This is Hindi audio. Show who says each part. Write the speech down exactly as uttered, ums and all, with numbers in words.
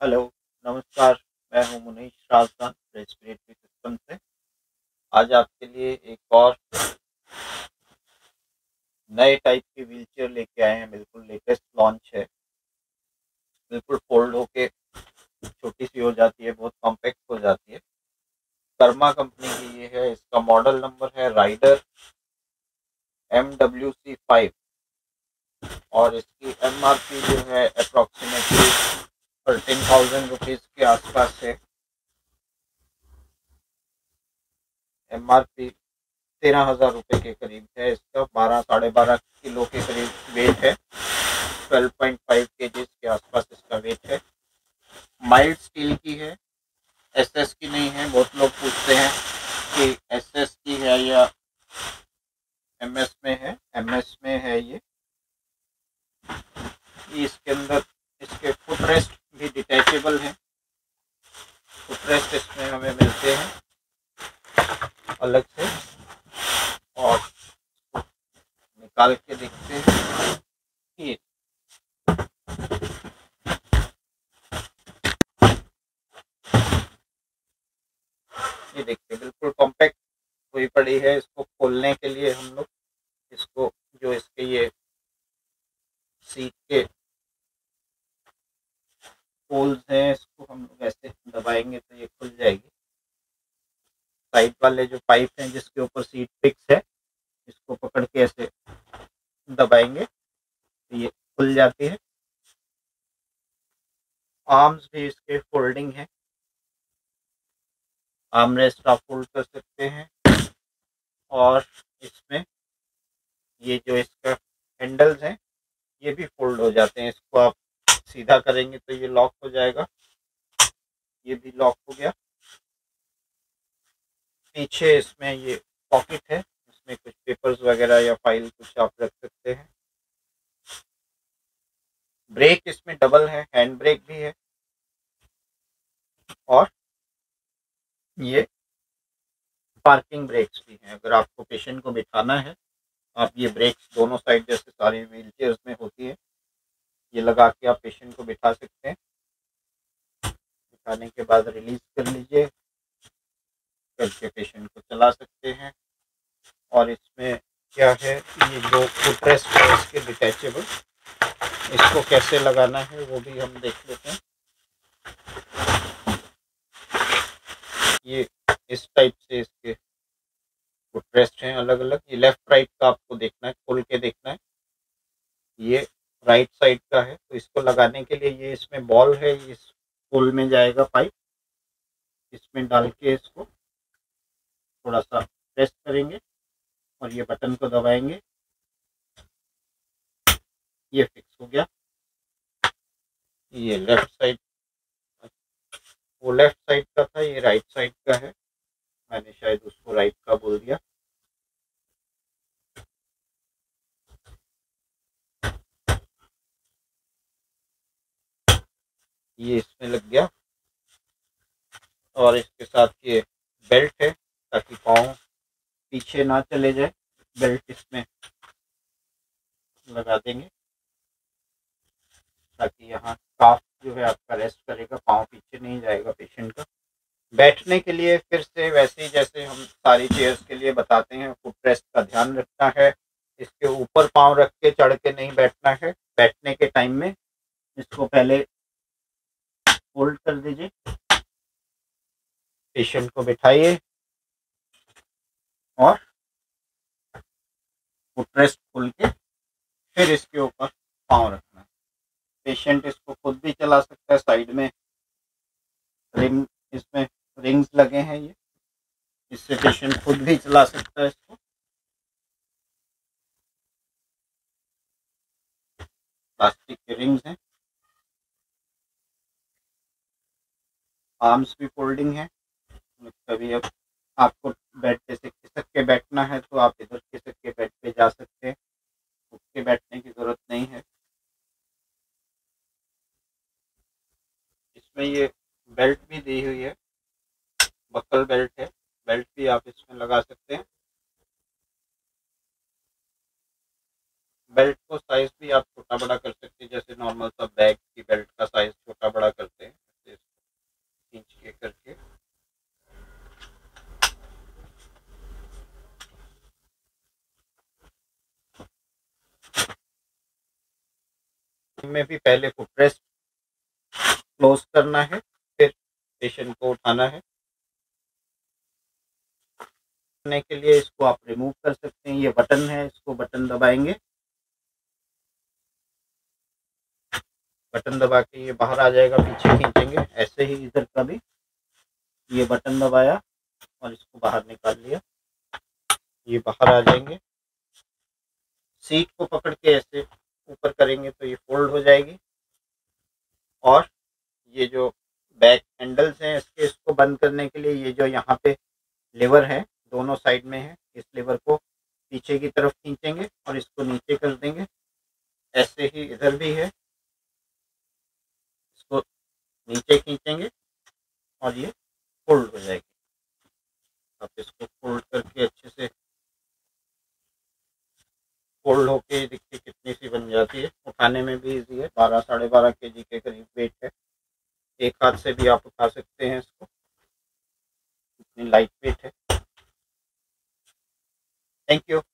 Speaker 1: हेलो, नमस्कार। मैं हूं मुनीश राजदान रेस्पिरेटरी सिस्टम से। आज आपके लिए एक और नए टाइप की व्हीलचेयर लेके आए हैं। बिल्कुल लेटेस्ट लॉन्च है। बिल्कुल फोल्ड होके छोटी सी हो जाती है, बहुत कॉम्पैक्ट हो जाती है। कर्मा कंपनी की ये है। इसका मॉडल नंबर है rider M W C five और इसकी एम आर पी जो है अप्रॉक्सीमेटली थर्टीन थाउजेंड रुपीज़ के आसपास है। एम आर पी तेरह हजार रुपये के करीब है। इसका बारह साढ़े बारह किलो के करीब वेट है। ट्वेल्व पॉइंट फाइव केजीज के आसपास इसका वेट है। माइल्ड स्टील की है, एस एस की नहीं है। बहुत लोग पूछते हैं कि एस एस की है या एम एस में है। एम एस में है ये। इसके अंदर इसके फुट रेस्ट भी डिटैचेबल है। फुट रेस्ट इसमें हमें मिलते हैं अलग से। और निकाल के देखते हैं। ये ये देखिए बिल्कुल कॉम्पैक्ट हुई पड़ी है। इसको खोलने के लिए हम लोग इसको जो इसके ये सीट के होल्स हैं, इसको हम लोग ऐसे दबाएंगे तो ये खुल जाएगी। साइड वाले जो पाइप हैं जिसके ऊपर सीट फिक्स है, इसको पकड़ के ऐसे दबाएंगे तो ये खुल जाती है। आर्म्स भी इसके फोल्डिंग है। आर्म रेस्ट आप फोल्ड कर सकते हैं। और इसमें ये जो इसका हैंडल्स हैं ये भी फोल्ड हो जाते हैं। इसको आप सीधा करेंगे तो ये लॉक हो जाएगा। ये भी लॉक हो गया। पीछे इसमें ये पॉकेट है, इसमें कुछ पेपर्स वगैरह या फाइल कुछ आप रख सकते हैं। ब्रेक इसमें डबल है, हैंड ब्रेक भी है। और ये पार्किंग ब्रेक्स भी हैं। अगर आपको पेशेंट को बिठाना है, आप ये ब्रेक्स दोनों साइड जैसे सारी व्हील चेयर्स में होती है, ये लगा के आप पेशेंट को बिठा सकते हैं। बिठाने के बाद रिलीज कर लीजिए, करके पेशेंट को चला सकते हैं। और इसमें क्या है, ये जो फुट रेस्ट है इसके डिटैचेबल, इसको कैसे लगाना है वो भी हम देख लेते हैं। ये इस टाइप से इसके फुट रेस्ट हैं अलग अलग। ये लेफ्ट राइट का आपको देखना है, खोल के देखना है। ये राइट साइड का है, तो इसको लगाने के लिए ये इसमें बॉल है, इस होल में जाएगा पाइप। इसमें डाल के इसको थोड़ा सा प्रेस करेंगे और ये बटन को दबाएंगे, ये फिक्स हो गया। ये लेफ्ट साइड, वो लेफ्ट साइड का था, ये राइट साइड का है। मैंने शायद उसको राइट का बोल दिया। ये इसमें लग गया। और इसके साथ ये बेल्ट है ताकि पाँव पीछे ना चले जाए। बेल्ट इसमें लगा देंगे ताकि यहाँ काफ जो है आपका रेस्ट करेगा, पाँव पीछे नहीं जाएगा पेशेंट का। बैठने के लिए फिर से वैसे ही जैसे हम सारी चेयर्स के लिए बताते हैं, फुट रेस्ट का ध्यान रखना है। इसके ऊपर पाँव रख के चढ़ के नहीं बैठना है। बैठने के टाइम में इसको पहले होल्ड कर दीजिए, पेशेंट को बिठाइए और फुट रेस्ट खोल के फिर इसके ऊपर पाँव रखना है। पेशेंट इसको खुद भी चला सकता है। साइड में रिंग, इसमें रिंग्स लगे हैं, ये इससे पेशेंट खुद भी चला सकता है इसको। प्लास्टिक के रिंग्स हैं। आर्म्स भी फोल्डिंग है। कभी अब आपको बेड पे से खिसक के बैठना है तो आप इधर खिसक के बेड पे जा सकते हैं, उठ के बैठने की ज़रूरत नहीं है। इसमें ये बेल्ट भी दी हुई है, बकल बेल्ट है। बेल्ट भी आप इसमें लगा सकते हैं। बेल्ट को साइज भी आप छोटा बड़ा कर सकते हैं, जैसे नॉर्मल सा बैग की बेल्ट का साइज छोटा बड़ा करते हैं, पहले फुटरेस्ट क्लोज करना है, फिर पेशेंट को उठाना है। करने के लिए इसको आप रिमूव कर सकते हैं, ये बटन है, इसको बटन दबाएंगे, बटन दबा के ये बाहर आ जाएगा, पीछे खींचेंगे। ऐसे ही इधर का भी ये बटन दबाया और इसको बाहर निकाल लिया, ये बाहर आ जाएंगे। सीट को पकड़ के ऐसे ऊपर करेंगे तो ये फोल्ड हो जाएगी। और ये जो बैक हैंडल्स हैं इसके, इसको बंद करने के लिए ये जो यहाँ पे लेवर है दोनों साइड में है, इस लेवर को पीछे की तरफ खींचेंगे और इसको नीचे कर देंगे। ऐसे ही इधर भी है, इसको नीचे खींचेंगे और ये फोल्ड हो जाएगी। आप इसको फोल्ड करके अच्छे से फोल्ड होके देखिए कितनी सी बन जाती है। उठाने में भी इजी है, बारह साढ़े बारह के जी के करीब वेट है। एक हाथ से भी आप उठा सकते हैं इसको, इतनी लाइट वेट है। Thank you.